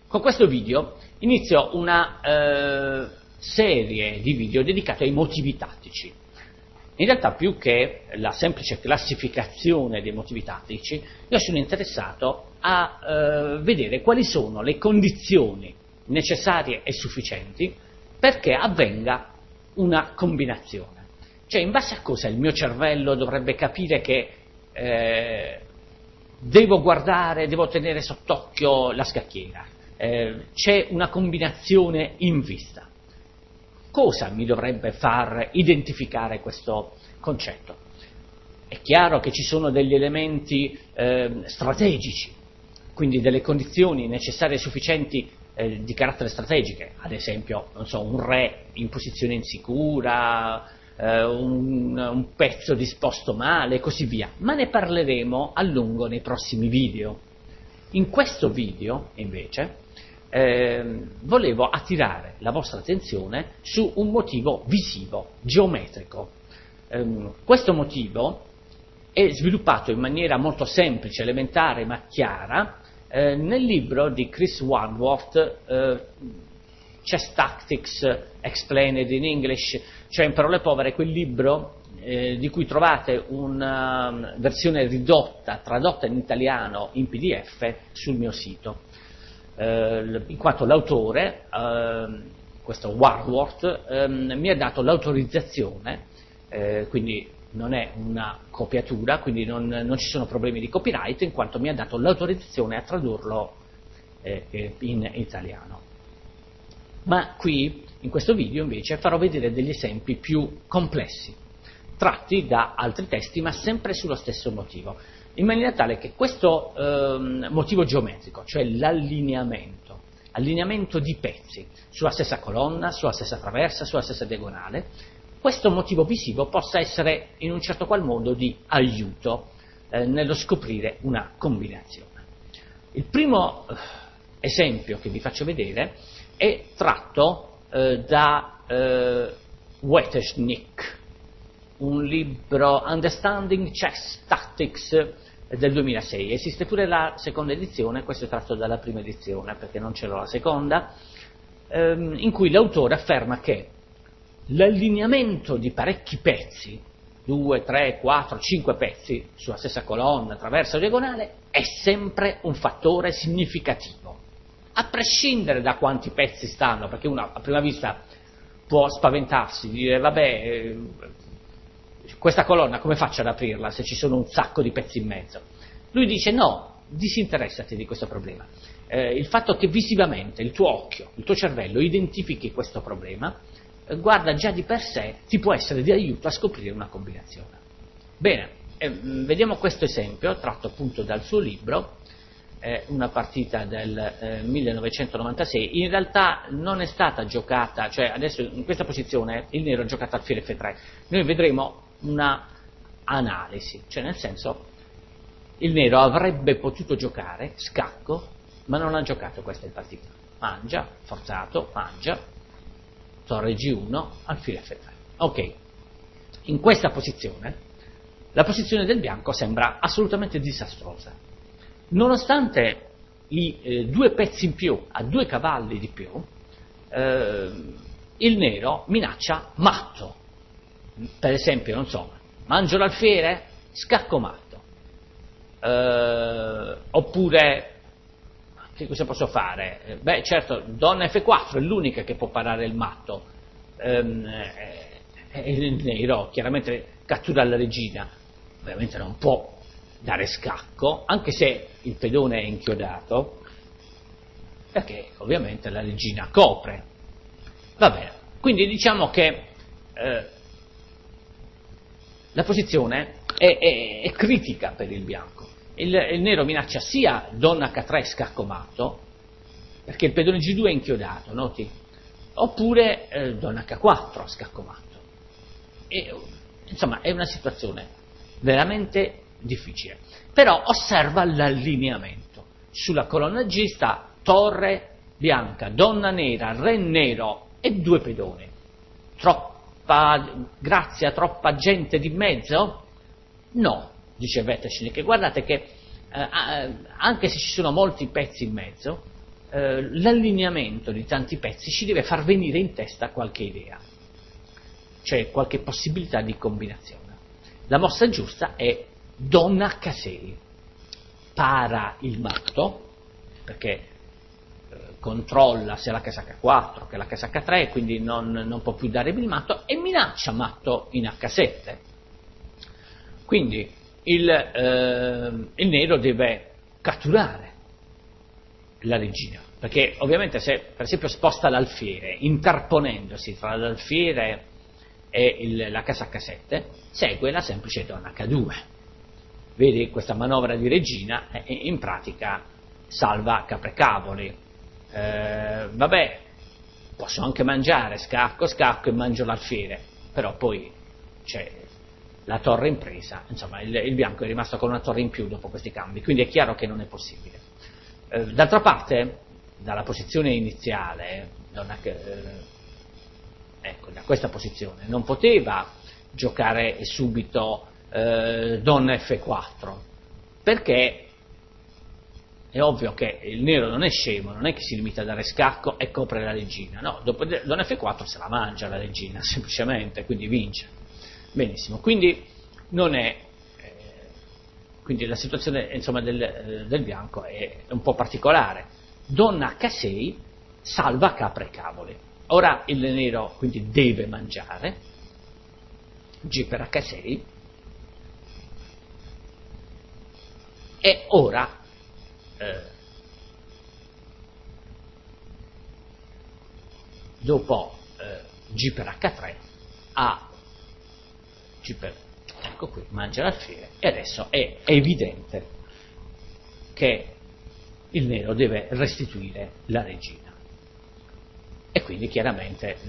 Con questo video inizio una serie di video dedicati ai motivi tattici. In realtà, più che la semplice classificazione dei motivi tattici, io sono interessato a vedere quali sono le condizioni necessarie e sufficienti perché avvenga una combinazione. Cioè, in base a cosa il mio cervello dovrebbe capire che devo tenere sott'occhio la scacchiera, c'è una combinazione in vista. Cosa mi dovrebbe far identificare questo concetto? È chiaro che ci sono degli elementi strategici, quindi delle condizioni necessarie e sufficienti di carattere strategiche, ad esempio, non so, un re in posizione insicura, un pezzo disposto male e così via, ma ne parleremo a lungo nei prossimi video. In questo video, invece, volevo attirare la vostra attenzione su un motivo visivo, geometrico. Questo motivo è sviluppato in maniera molto semplice, elementare ma chiara nel libro di Chris Wardworth, Chess Tactics Explained in English, cioè in parole povere quel libro di cui trovate una versione ridotta, tradotta in italiano in PDF sul mio sito. In quanto l'autore, questo Wardworth, mi ha dato l'autorizzazione, quindi non è una copiatura, quindi non ci sono problemi di copyright, in quanto mi ha dato l'autorizzazione a tradurlo in italiano. Ma qui, in questo video, invece, farò vedere degli esempi più complessi, tratti da altri testi, ma sempre sullo stesso motivo, in maniera tale che questo motivo geometrico, cioè l'allineamento di pezzi sulla stessa colonna, sulla stessa traversa, sulla stessa diagonale, questo motivo visivo possa essere in un certo qual modo di aiuto nello scoprire una combinazione. Il primo esempio che vi faccio vedere è tratto da Wetterschnick, un libro Understanding Chess Tactics del 2006. Esiste pure la seconda edizione, questo è tratto dalla prima edizione perché non c'era la seconda, in cui l'autore afferma che l'allineamento di parecchi pezzi, 2, 3, 4, 5 pezzi sulla stessa colonna, traversa o diagonale, è sempre un fattore significativo, a prescindere da quanti pezzi stanno, perché uno a prima vista può spaventarsi, dire vabbè, questa colonna come faccio ad aprirla se ci sono un sacco di pezzi in mezzo? Lui dice no, disinteressati di questo problema. Il fatto che visivamente il tuo occhio, il tuo cervello identifichi questo problema, guarda, già di per sé ti può essere di aiuto a scoprire una combinazione. Bene, vediamo questo esempio tratto appunto dal suo libro, una partita del 1996. In realtà non è stata giocata, cioè adesso in questa posizione il nero ha giocato alfiere F3. Noi vedremo una analisi, cioè nel senso il nero avrebbe potuto giocare scacco, ma non ha giocato questa in partita. Mangia, forzato, mangia, torre G1, alfiere F3. Ok, in questa posizione la posizione del bianco sembra assolutamente disastrosa. Nonostante i due pezzi in più a 2 cavalli di più, il nero minaccia matto. Per esempio, non so, mangio l'alfiere, scacco matto. Oppure, che cosa posso fare? Beh, certo, donna F4 è l'unica che può parare il matto. Il nero chiaramente cattura la regina, ovviamente non può dare scacco, anche se il pedone è inchiodato, perché ovviamente la regina copre. Va bene, quindi diciamo che la posizione è critica per il bianco. Il nero minaccia sia donna H3 scacco matto, perché il pedone G2 è inchiodato, noti? Oppure donna H4 scacco matto. Insomma, è una situazione veramente difficile. Però osserva l'allineamento. Sulla colonna G sta torre bianca, donna nera, re nero e 2 pedoni. Grazia, troppa gente di mezzo? No, dice Wetterschnick, guardate che anche se ci sono molti pezzi in mezzo, l'allineamento di tanti pezzi ci deve far venire in testa qualche idea, cioè qualche possibilità di combinazione. La mossa giusta è Donna H6, para il matto, perché controlla sia la casacca 4 che la casacca 3, quindi non può più dare il matto, e minaccia matto in H7. Quindi il nero deve catturare la regina, perché ovviamente se per esempio sposta l'alfiere, interponendosi tra l'alfiere e la casacca 7, segue la semplice donna H2. Vedi, questa manovra di regina in pratica salva caprecavoli. Vabbè, posso anche mangiare scacco e mangio l'alfiere, però poi c'è la torre in presa, insomma il bianco è rimasto con una torre in più dopo questi cambi, quindi è chiaro che non è possibile. D'altra parte, dalla posizione iniziale, ecco, da questa posizione, non poteva giocare subito donna F4, perché è ovvio che il nero non è scemo, non è che si limita a dare scacco e copre la regina, no, dopo donna F4 se la mangia la regina, semplicemente, quindi vince. Benissimo, quindi non è, quindi la situazione insomma del bianco è un po' particolare. Donna H6 salva capre e cavoli. Ora il nero quindi deve mangiare, G per H6, e ora dopo G per H3 ha ecco qui, mangia l'alfiere, e adesso è evidente che il nero deve restituire la regina, e quindi chiaramente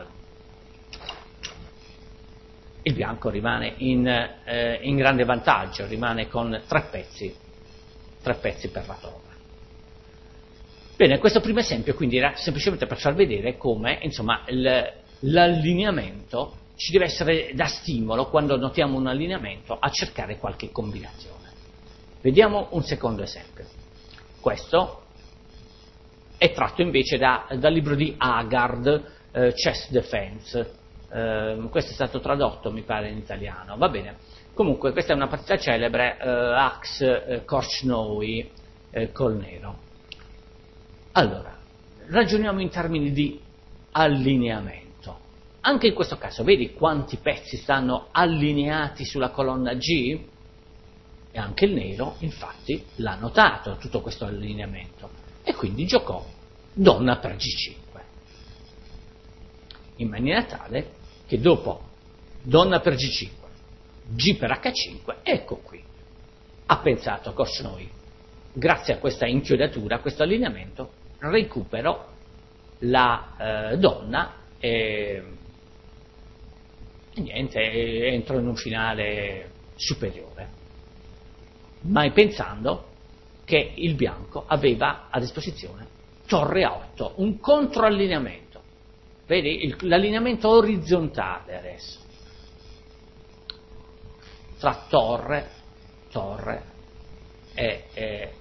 il bianco rimane in grande vantaggio, rimane con tre pezzi per la torre. Bene, questo primo esempio quindi era semplicemente per far vedere come insomma l'allineamento ci deve essere da stimolo, quando notiamo un allineamento, a cercare qualche combinazione. Vediamo un secondo esempio. Questo è tratto invece dal libro di Haggard, Chess Defense. Questo è stato tradotto, mi pare, in italiano. Va bene. Comunque, questa è una partita celebre, Ax Korchnoi col nero. Allora, ragioniamo in termini di allineamento. Anche in questo caso, vedi quanti pezzi stanno allineati sulla colonna G? E anche il nero, infatti, l'ha notato tutto questo allineamento, e quindi giocò donna per G5, in maniera tale che dopo donna per G5, G per H5, ecco qui, ha pensato Korchnoi, grazie a questa inchiodatura, a questo allineamento, recupero la donna e niente, entro in un finale superiore, mai pensando che il bianco aveva a disposizione torre A8, un controallineamento. Vedi l'allineamento orizzontale adesso tra torre e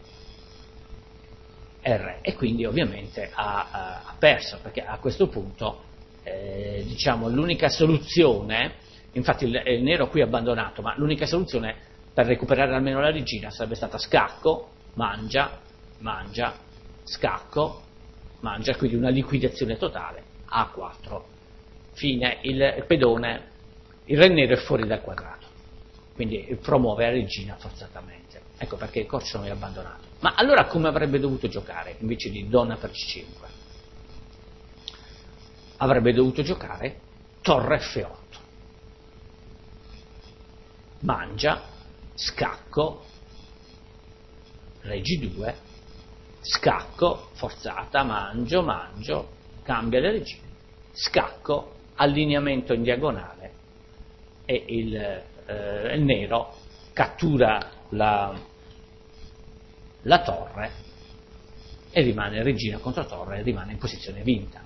re, e quindi ovviamente ha perso, perché a questo punto diciamo l'unica soluzione, infatti il nero qui è abbandonato, ma l'unica soluzione per recuperare almeno la regina sarebbe stata scacco, mangia, scacco, mangia, quindi una liquidazione totale, A4, fine, il pedone, il re nero è fuori dal quadrato, quindi promuove la regina forzatamente, ecco perché il corso non è abbandonato. Ma allora come avrebbe dovuto giocare invece di donna per C5? Avrebbe dovuto giocare torre F8, mangia, scacco, re G2, scacco, forzata, mangio, cambia le regine, scacco, allineamento in diagonale, e il nero cattura la torre e rimane regina contro torre, e rimane in posizione vinta.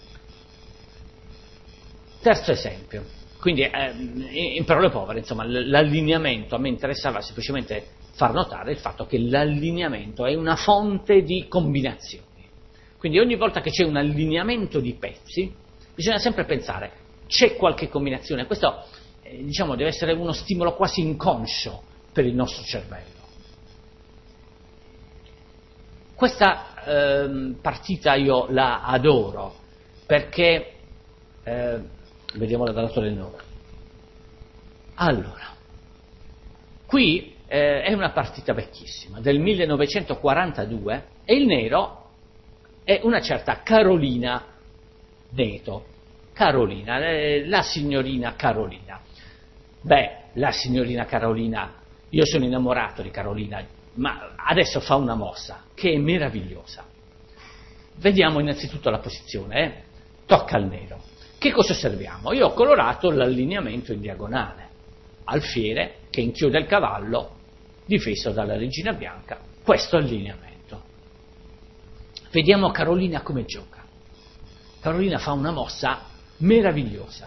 Terzo esempio, quindi in parole povere, insomma, l'allineamento, a me interessava semplicemente far notare il fatto che l'allineamento è una fonte di combinazioni. Quindi ogni volta che c'è un allineamento di pezzi, bisogna sempre pensare, c'è qualche combinazione. Questo diciamo, deve essere uno stimolo quasi inconscio per il nostro cervello. Questa partita io la adoro perché, vediamola dal lato del 9. Allora, qui è una partita vecchissima, del 1942, e il nero è una certa Carolina Neto. Carolina, la signorina Carolina. Beh, la signorina Carolina, io sono innamorato di Carolina, ma adesso fa una mossa che è meravigliosa. Vediamo innanzitutto la posizione, tocca al nero. Che cosa osserviamo? Io ho colorato l'allineamento in diagonale, alfiere che inchioda il cavallo, difeso dalla regina bianca, questo allineamento. Vediamo Carolina come gioca. Carolina fa una mossa meravigliosa.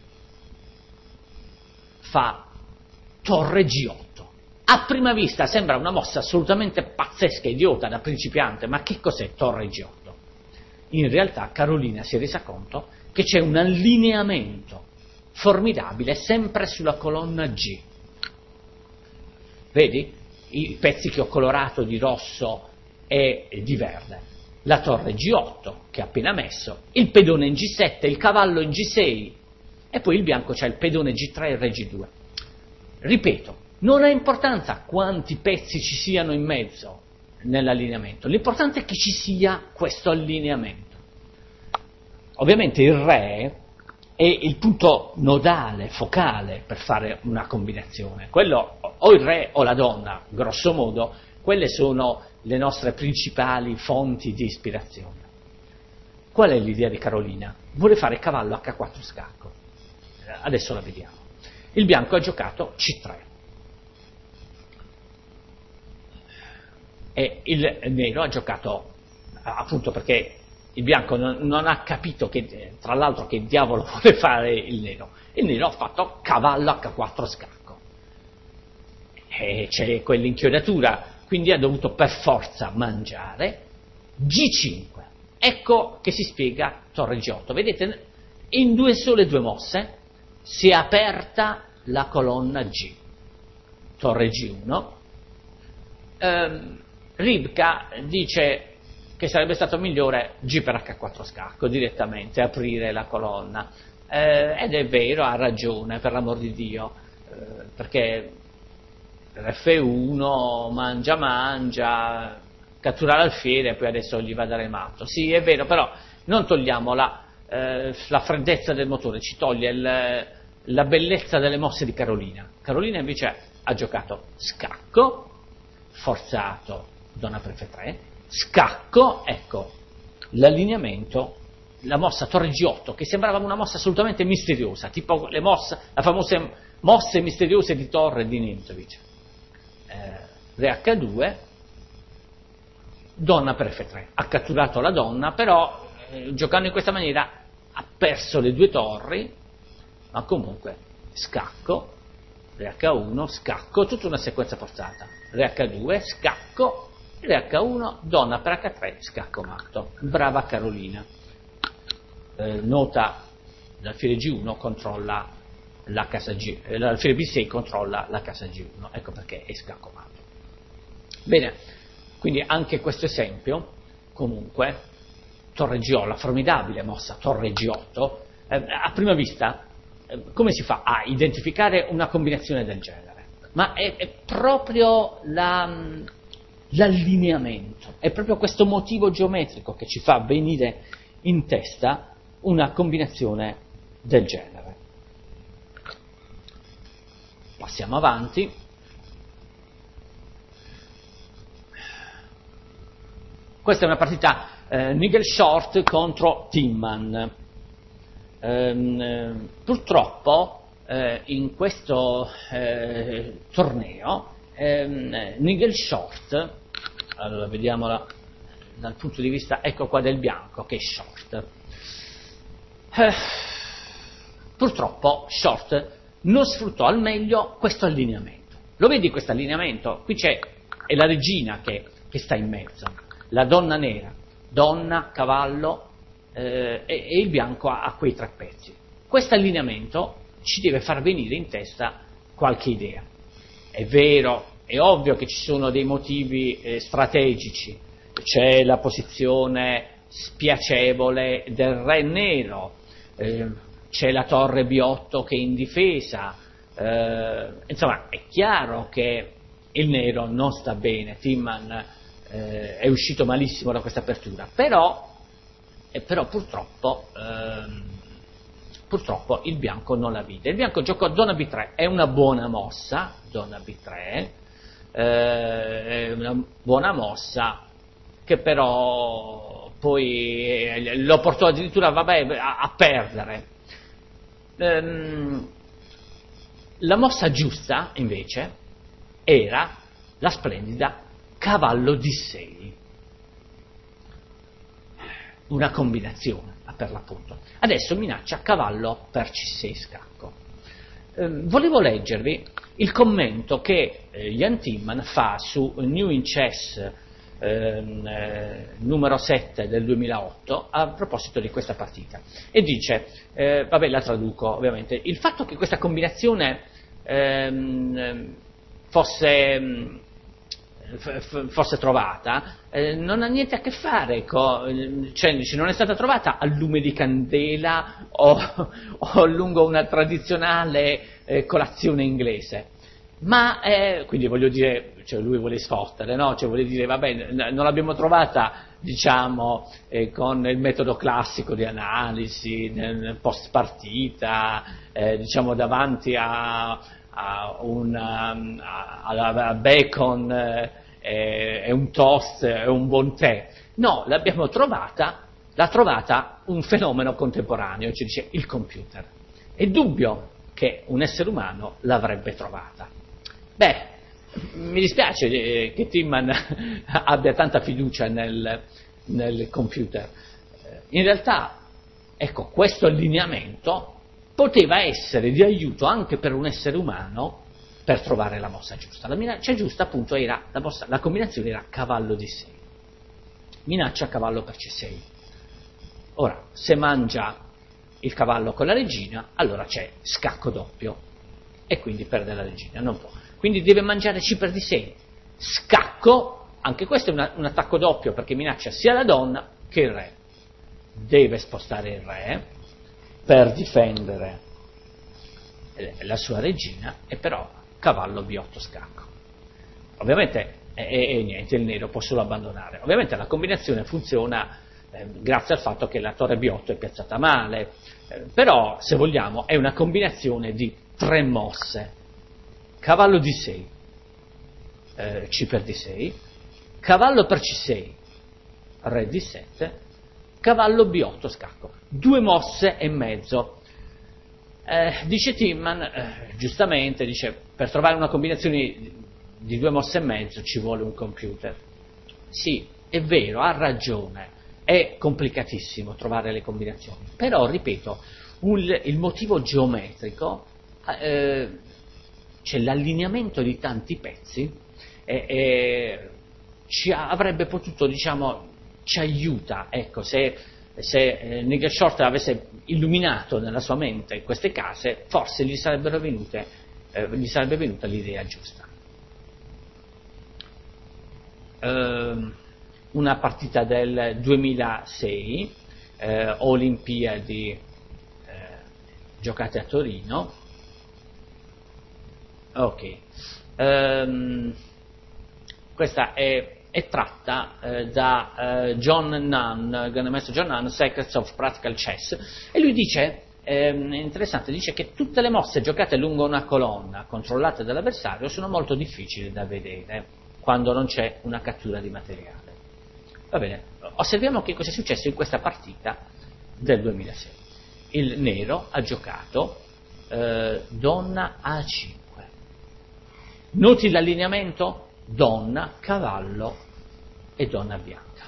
Fa torre G8. A prima vista sembra una mossa assolutamente pazzesca, idiota, da principiante, ma che cos'è torre G8? In realtà Carolina si è resa conto che c'è un allineamento formidabile sempre sulla colonna G. Vedi? I pezzi che ho colorato di rosso e di verde. La torre G8 che ha appena messo, il pedone in G7, il cavallo in G6 e poi il bianco c'ha il pedone G3 e il re G2. Ripeto, non ha importanza quanti pezzi ci siano in mezzo nell'allineamento, l'importante è che ci sia questo allineamento. Ovviamente il re è il punto nodale, focale per fare una combinazione. Quello, o il re o la donna, grosso modo, quelle sono le nostre principali fonti di ispirazione. Qual è l'idea di Carolina? Vuole fare cavallo H4 scacco. Adesso la vediamo. Il bianco ha giocato C3 e il nero ha giocato, appunto perché il bianco non ha capito che, tra l'altro, che diavolo vuole fare il nero. Il nero ha fatto cavallo H4 scacco e c'è quell'inchiodatura, quindi ha dovuto per forza mangiare G5. Ecco che si spiega torre G8. Vedete, in due mosse si è aperta la colonna G. Torre G1. Ribka dice che sarebbe stato migliore G per H4 scacco, direttamente, aprire la colonna. Ed è vero, ha ragione, per l'amor di Dio, perché F1 mangia, cattura l'alfiere e poi adesso gli va a dare matto. Sì, è vero, però non togliamo la freddezza del motore, ci toglie la bellezza delle mosse di Carolina. Carolina invece ha giocato scacco, forzato, donna per F3, scacco, ecco, l'allineamento, la mossa torre G8, che sembrava una mossa assolutamente misteriosa, tipo le famose mosse misteriose di Torre di Nemcovic. Re H2, donna per F3, ha catturato la donna, però giocando in questa maniera ha perso le due torri, ma comunque scacco, re H1, scacco, tutta una sequenza forzata, re H2, scacco, re H1, donna per H3, scacco matto. Brava Carolina. Nota, l'alfiere G1 controlla la casa G, l'alfiere B6 controlla la casa G1, ecco perché è scacco matto. Bene, quindi anche questo esempio, comunque, torre G8, la formidabile mossa torre G8, a prima vista, come si fa a identificare una combinazione del genere? Ma è proprio l'allineamento, è proprio questo motivo geometrico che ci fa venire in testa una combinazione del genere. Passiamo avanti. Questa è una partita Nigel Short contro Timman. Purtroppo in questo torneo Nigel Short, allora vediamola dal punto di vista, ecco qua, del bianco che è Short. Purtroppo Short non sfruttò al meglio questo allineamento. Lo vedi questo allineamento? Qui è la regina che sta in mezzo, la donna nera. donna, cavallo, e il bianco ha quei 3 pezzi. Questo allineamento ci deve far venire in testa qualche idea. È vero, è ovvio che ci sono dei motivi strategici, c'è la posizione spiacevole del re nero, c'è la torre B8 che è in difesa, insomma è chiaro che il nero non sta bene, Timman è uscito malissimo da questa apertura, però purtroppo il bianco non la vide. Il bianco giocò donna B3, è una buona mossa, donna B3, è una buona mossa che però poi lo portò addirittura a perdere. La mossa giusta invece era la splendida cavallo D6, una combinazione per l'appunto. Adesso minaccia cavallo per C6 scacco. Volevo leggervi il commento che Jan Timman fa su New in Chess numero 7 del 2008 a proposito di questa partita, e dice, la traduco ovviamente: il fatto che questa combinazione fosse trovata non ha niente a che fare con, cioè non è stata trovata a lume di candela o lungo una tradizionale colazione inglese, ma quindi voglio dire, cioè lui vuole sfottere, no? Cioè vuole dire non l'abbiamo trovata diciamo con il metodo classico di analisi nel post partita, diciamo davanti alla bacon e un toast e un buon tè. No, l'ha trovata un fenomeno contemporaneo, ci dice il computer. È dubbio che un essere umano l'avrebbe trovata. Mi dispiace che Timman abbia tanta fiducia nel computer. In realtà, ecco, questo allineamento poteva essere di aiuto anche per un essere umano per trovare la mossa giusta. La minaccia giusta appunto era la combinazione era cavallo D6, minaccia cavallo per C6. Ora, se mangia il cavallo con la regina, allora c'è scacco doppio e quindi perde la regina, non può. Quindi deve mangiare C per D6, scacco, anche questo è un attacco doppio perché minaccia sia la donna che il re. Deve spostare il re per difendere la sua regina, e però cavallo B8 scacco. Ovviamente niente, il nero può solo abbandonare. Ovviamente la combinazione funziona grazie al fatto che la torre B8 è piazzata male, però se vogliamo è una combinazione di 3 mosse: cavallo D6, C per D6, cavallo per C6, re D7, cavallo B8 scacco. 2 mosse e mezzo. Dice Timman, giustamente, dice, per trovare una combinazione di 2 mosse e mezzo ci vuole un computer. Sì, è vero, ha ragione, è complicatissimo trovare le combinazioni, però, ripeto, il motivo geometrico, cioè l'allineamento di tanti pezzi, ci avrebbe potuto, diciamo, ci aiuta, ecco, se Nigel Shorter avesse illuminato nella sua mente queste case, forse gli sarebbe venuta l'idea giusta. Una partita del 2006, Olimpiadi giocate a Torino. Ok, questa è tratta da John Nunn, il grande maestro John Nunn, Secrets of Practical Chess, e lui dice, interessante, dice che tutte le mosse giocate lungo una colonna controllate dall'avversario sono molto difficili da vedere quando non c'è una cattura di materiale. Va bene, osserviamo che cosa è successo in questa partita del 2006. Il nero ha giocato donna A5. Noti l'allineamento? Donna, cavallo e donna bianca.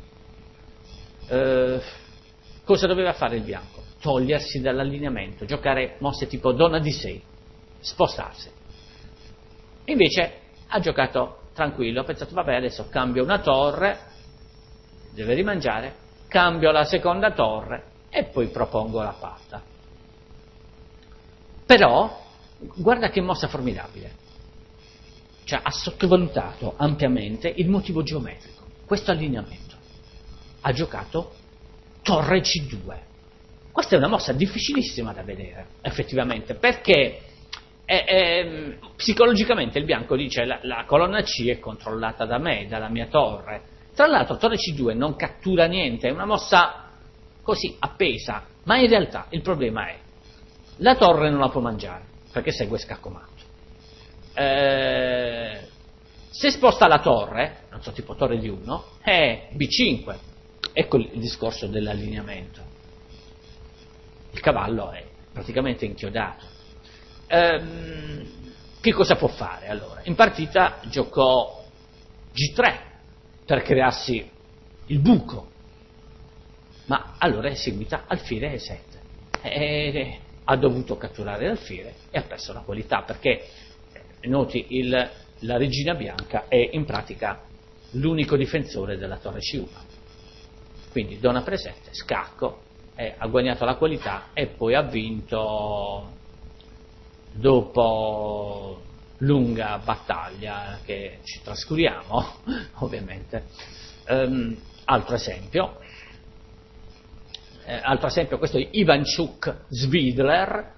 Cosa doveva fare il bianco? Togliersi dall'allineamento, giocare mosse tipo donna D6, spostarsi. Invece ha giocato tranquillo, ha pensato, vabbè, adesso cambio una torre, deve rimangiare, cambio la seconda torre e poi propongo la patta. Però, guarda che mossa formidabile, cioè ha sottovalutato ampiamente il motivo geometrico, questo allineamento. Ha giocato torre C2. Questa è una mossa difficilissima da vedere, effettivamente, perché psicologicamente il bianco dice la colonna C è controllata da me, dalla mia torre. Tra l'altro torre C2 non cattura niente, è una mossa così appesa, ma in realtà il problema è la torre non la può mangiare, perché segue scaccomato. Se sposta la torre, non so, tipo torre di 1, è B5. Ecco il discorso dell'allineamento. Il cavallo è praticamente inchiodato. Che cosa può fare allora? In partita giocò G3 per crearsi il buco, ma allora è seguita alfiere E7. Ha dovuto catturare l'alfiere e ha perso la qualità, perché noti la regina bianca è in pratica l'unico difensore della torre C1. Quindi donna presente, scacco, ha guadagnato la qualità e poi ha vinto dopo lunga battaglia che ci trascuriamo, ovviamente. Altro esempio, questo è Ivanchuk Svidler,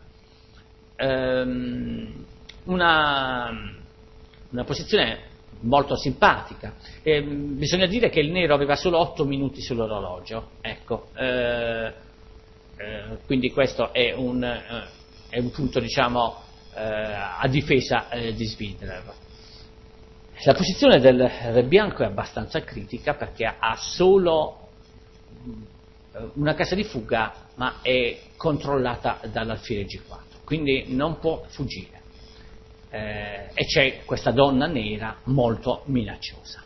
una posizione molto simpatica. Bisogna dire che il nero aveva solo 8 minuti sull'orologio, ecco, quindi questo è un punto, diciamo, a difesa di Svidler. La posizione del re bianco è abbastanza critica perché ha solo una casa di fuga, ma è controllata dall'alfiere G4, quindi non può fuggire. E c'è questa donna nera molto minacciosa,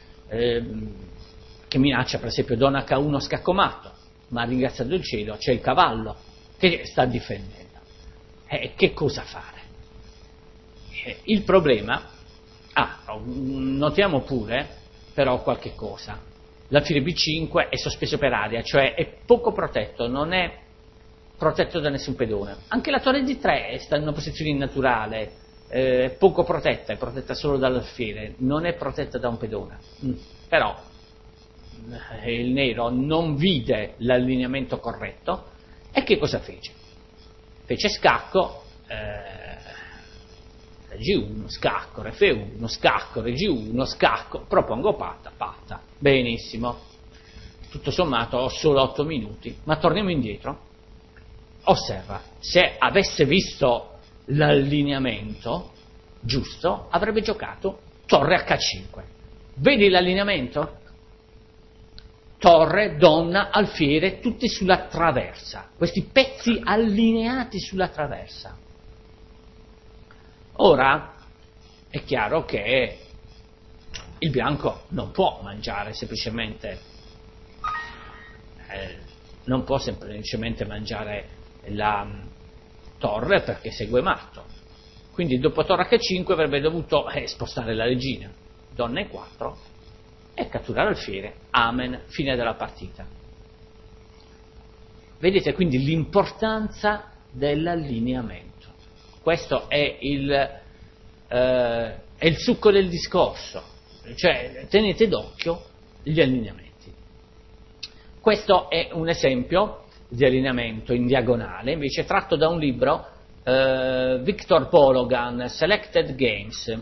che minaccia per esempio donna H1 scaccomato, ma ringraziando il cielo c'è il cavallo che sta difendendo. Che cosa fare? Il problema, notiamo pure però qualche cosa: l'alfiere B5 è sospeso per aria, cioè è poco protetto, non è protetto da nessun pedone. Anche la torre D3 sta in una posizione innaturale, poco protetta, è protetta solo dall'alfiere, non è protetta da un pedone. Però il nero non vide l'allineamento corretto e che cosa fece? Fece scacco, G1, scacco, F1, scacco, G1, scacco, propongo patta. Benissimo, tutto sommato ho solo 8 minuti, ma torniamo indietro. Osserva, se avesse visto l'allineamento giusto, avrebbe giocato torre H5. Vedi l'allineamento? Torre, donna, alfiere, tutti sulla traversa, questi pezzi allineati sulla traversa. Ora è chiaro che il bianco non può mangiare semplicemente, mangiare la torre, perché segue matto. Quindi dopo torre H5 avrebbe dovuto spostare la regina, donna E4 e catturare alfiere. Amen, fine della partita. Vedete quindi l'importanza dell'allineamento. Questo è il succo del discorso, cioè tenete d'occhio gli allineamenti. Questo è un esempio di allineamento in diagonale, invece tratto da un libro, Victor Pologan, Selected Games,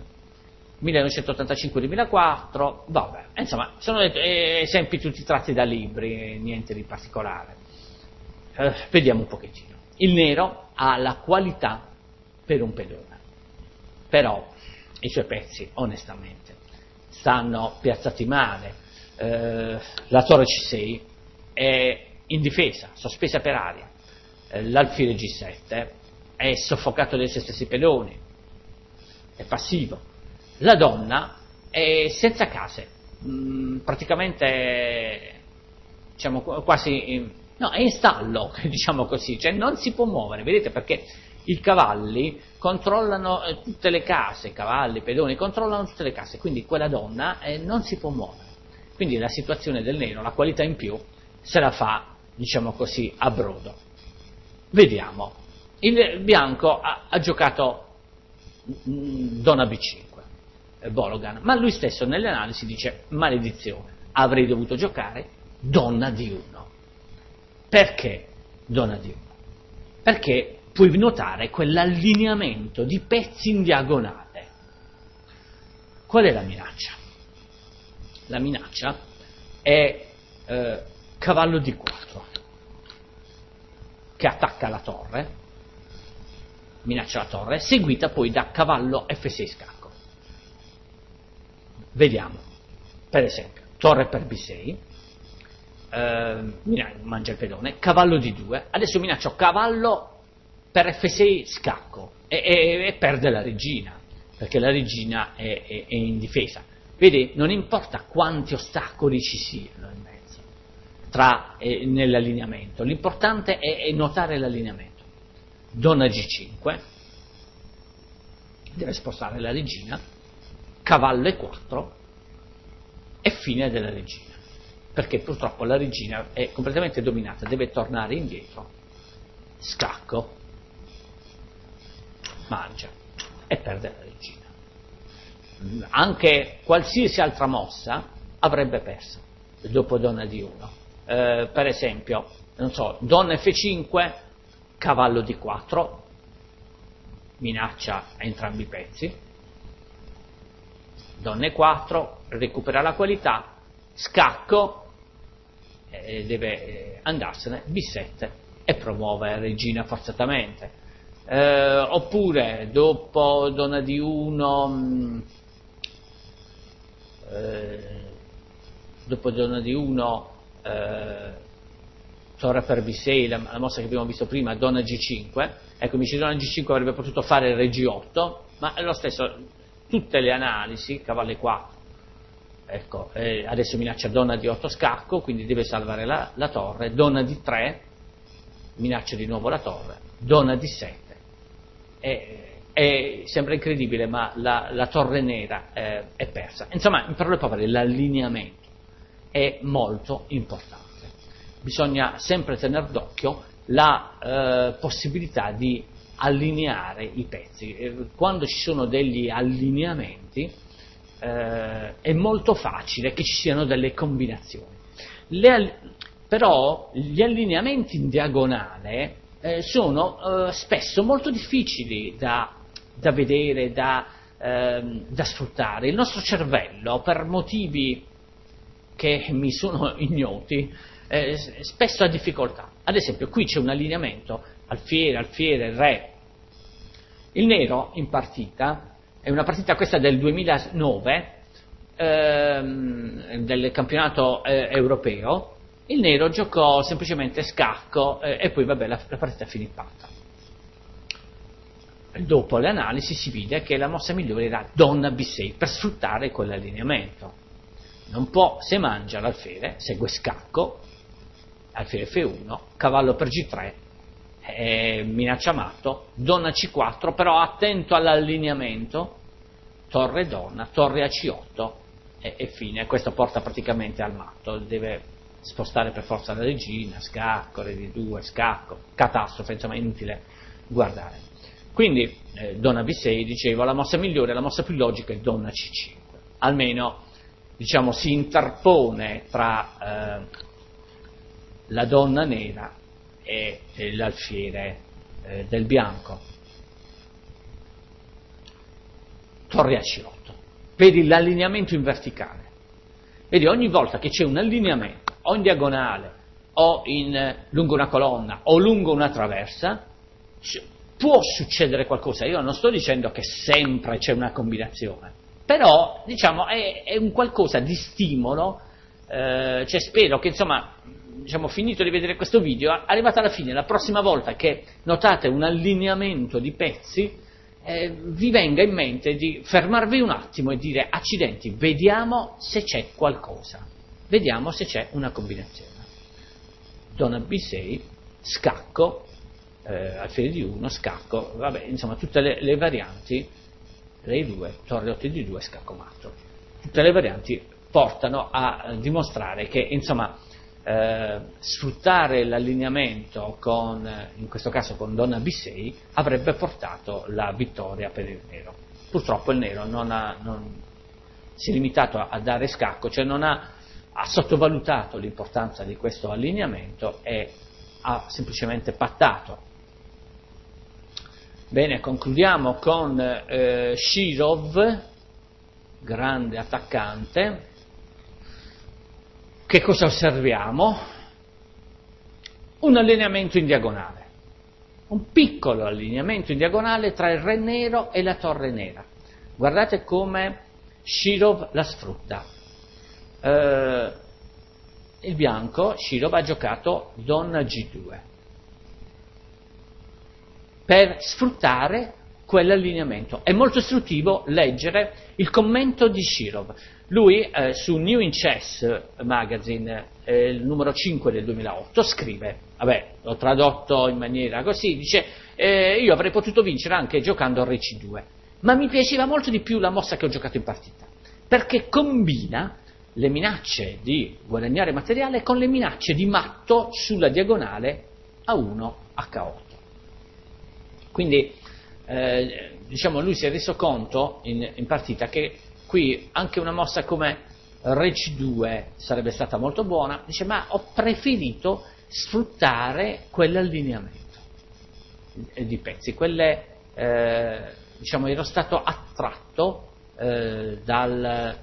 1985-2004, vabbè, insomma, sono esempi tutti tratti da libri, niente di particolare. Vediamo un pochettino. Il nero ha la qualità per un pedone, però i suoi pezzi, onestamente, stanno piazzati male. La torre C6 è indifesa, sospesa per aria, l'alfiere G7 è soffocato dai suoi stessi pedoni, è passivo, la donna è senza case, praticamente, diciamo, quasi, no, è in stallo, diciamo così, cioè non si può muovere, vedete, perché i cavalli controllano tutte le case, cavalli, pedoni, controllano tutte le case, quindi quella donna non si può muovere. Quindi la situazione del nero, la qualità in più, se la fa, diciamo così, a brodo. Vediamo. Il bianco ha giocato donna B5, Bologan, ma lui stesso nelle analisi dice: maledizione, avrei dovuto giocare donna D1. Perché donna D1? Perché puoi notare quell'allineamento di pezzi in diagonale. Qual è la minaccia? La minaccia è cavallo D4, che attacca la torre, minaccia la torre, seguita poi da cavallo F6 scacco. Vediamo, per esempio, torre per B6, mangia il pedone, cavallo D2, adesso minaccio cavallo per F6 scacco e perde la regina, perché la regina è in difesa. Vedi, non importa quanti ostacoli ci siano in mezzo nell'allineamento, l'importante è notare l'allineamento. Donna G5, deve spostare la regina, cavallo E4 e fine della regina, perché purtroppo la regina è completamente dominata, deve tornare indietro, scacco, mangia e perde la regina. Anche qualsiasi altra mossa avrebbe perso dopo donna D1. Per esempio, non so, donna F5, cavallo D4, minaccia entrambi i pezzi, donna E4, recupera la qualità, scacco, deve andarsene, B7 e promuove la regina forzatamente. Oppure dopo donna D1, torre per B6, la mossa che abbiamo visto prima, donna G5, ecco, mi dice donna G5 avrebbe potuto fare il re G8, ma è lo stesso, tutte le analisi, cavallo E4, ecco, adesso minaccia donna D8 scacco, quindi deve salvare la torre, donna D3, minaccia di nuovo la torre, donna D7, sembra incredibile, ma la torre nera è persa. Insomma, in parole povere, l'allineamento è molto importante. Bisogna sempre tenere d'occhio la possibilità di allineare i pezzi. Quando ci sono degli allineamenti è molto facile che ci siano delle combinazioni. Però gli allineamenti in diagonale sono spesso molto difficili da vedere, da sfruttare. Il nostro cervello, per motivi che mi sono ignoti, spesso ha difficoltà. Ad esempio, qui c'è un allineamento alfiere, re. Il nero in partita, è una partita questa del 2009, del campionato europeo. Il nero giocò semplicemente scacco e poi vabbè la partita finì fatta. Dopo le analisi si vide che la mossa migliore era donna B6 per sfruttare quell'allineamento. Non può, se mangia l'alfiere, segue scacco, alfiere F1, cavallo per G3, minaccia matto, donna C4, però attento all'allineamento, torre donna, torre a C8 e fine. Questo porta praticamente al matto, deve spostare per forza la regina, scacco, re di 2, scacco, catastrofe, insomma è inutile guardare. Quindi donna B6, dicevo, la mossa migliore, la mossa più logica è donna C5, almeno diciamo si interpone tra la donna nera e l'alfiere del bianco. Torre a C8, vedi l'allineamento in verticale, vedi ogni volta che c'è un allineamento o in diagonale o lungo una colonna o lungo una traversa, può succedere qualcosa. Io non sto dicendo che sempre c'è una combinazione, però diciamo è un qualcosa di stimolo, cioè spero che insomma, diciamo, finito di vedere questo video, arrivata alla fine, la prossima volta che notate un allineamento di pezzi, vi venga in mente di fermarvi un attimo e dire: accidenti, vediamo se c'è qualcosa, vediamo se c'è una combinazione. Donna B6, scacco, alfiere di 1, scacco, vabbè, insomma tutte le varianti, re 2, torre 8 di 2, scacco matto, tutte le varianti portano a dimostrare che, insomma, sfruttare l'allineamento in questo caso con donna B6 avrebbe portato la vittoria per il nero. Purtroppo il nero non si è limitato a dare scacco, cioè ha sottovalutato l'importanza di questo allineamento e ha semplicemente pattato. Bene, concludiamo con Shirov, grande attaccante. Che cosa osserviamo? Un allineamento in diagonale, un piccolo allineamento in diagonale tra il re nero e la torre nera. Guardate come Shirov la sfrutta. Il bianco, Shirov, ha giocato donna G2 per sfruttare quell'allineamento. È molto istruttivo leggere il commento di Shirov. Lui su New in Chess Magazine, il numero 5 del 2008, scrive, l'ho tradotto in maniera così, dice io avrei potuto vincere anche giocando Re C2, ma mi piaceva molto di più la mossa che ho giocato in partita, perché combina le minacce di guadagnare materiale con le minacce di matto sulla diagonale A1 H8. Quindi diciamo lui si è reso conto in partita che qui anche una mossa come Re C2 sarebbe stata molto buona, dice ma ho preferito sfruttare quell'allineamento di pezzi, diciamo ero stato attratto da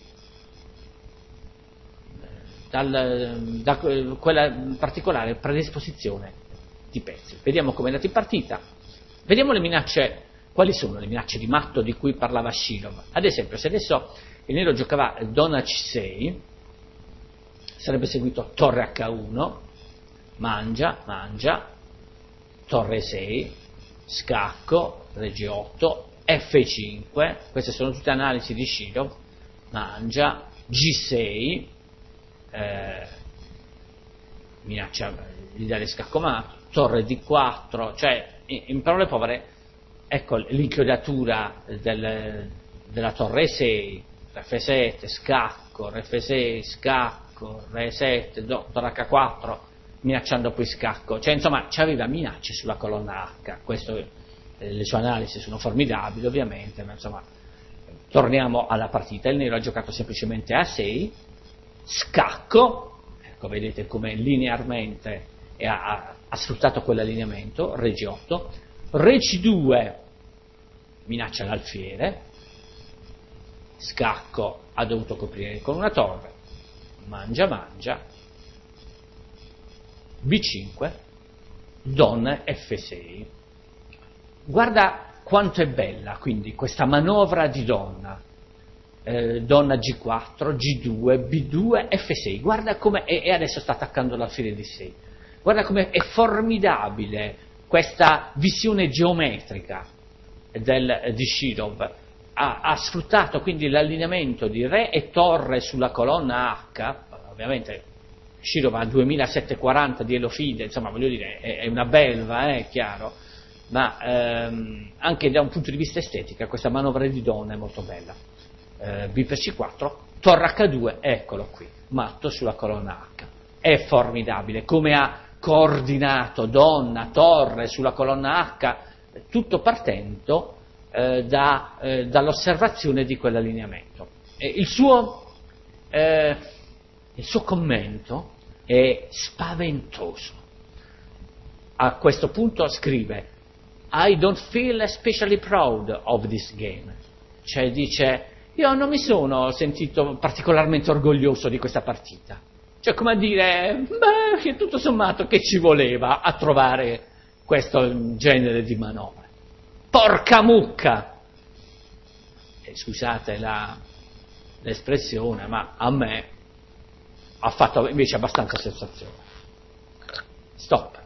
quella particolare predisposizione di pezzi. Vediamo come è andato in partita, vediamo le minacce. Quali sono le minacce di matto di cui parlava Shirov? Ad esempio, se adesso il nero giocava donna C6, sarebbe seguito torre H1, mangia, torre 6, scacco, re G8, F5, queste sono tutte analisi di Shirov, mangia, G6, minaccia di dare scacco matto, torre D4, cioè in parole povere, ecco l'inchiodatura della torre 6, F7, scacco, F6, scacco, Re7, torre H4, minacciando poi scacco, cioè insomma c'aveva minacce sulla colonna H, le sue analisi sono formidabili ovviamente, ma insomma torniamo alla partita, il nero ha giocato semplicemente A6, scacco, ecco vedete come linearmente ha sfruttato quell'allineamento, Re G8, Re C2 minaccia l'alfiere, scacco ha dovuto coprire con una torre, mangia, B5, donna F6. Guarda quanto è bella quindi questa manovra di donna, donna G4, G2, B2, F6, guarda come, e adesso sta attaccando l'alfiere D6, guarda come è formidabile questa visione geometrica di Shirov. Ha sfruttato quindi l'allineamento di re e torre sulla colonna H, ovviamente Shirov ha 2740 di Elofide, insomma voglio dire è una belva, è chiaro, ma anche da un punto di vista estetica questa manovra di donna è molto bella. B per C4, torre H2, eccolo qui, matto sulla colonna H, è formidabile come ha coordinato donna, torre sulla colonna H, tutto partendo dall'osservazione di quell'allineamento. Il suo commento è spaventoso. A questo punto scrive I don't feel especially proud of this game, cioè dice io non mi sono sentito particolarmente orgoglioso di questa partita, cioè come a dire beh, tutto sommato che ci voleva a trovare questo genere di manovre, porca mucca, scusate l'espressione, ma a me ha fatto invece abbastanza sensazione. Stop.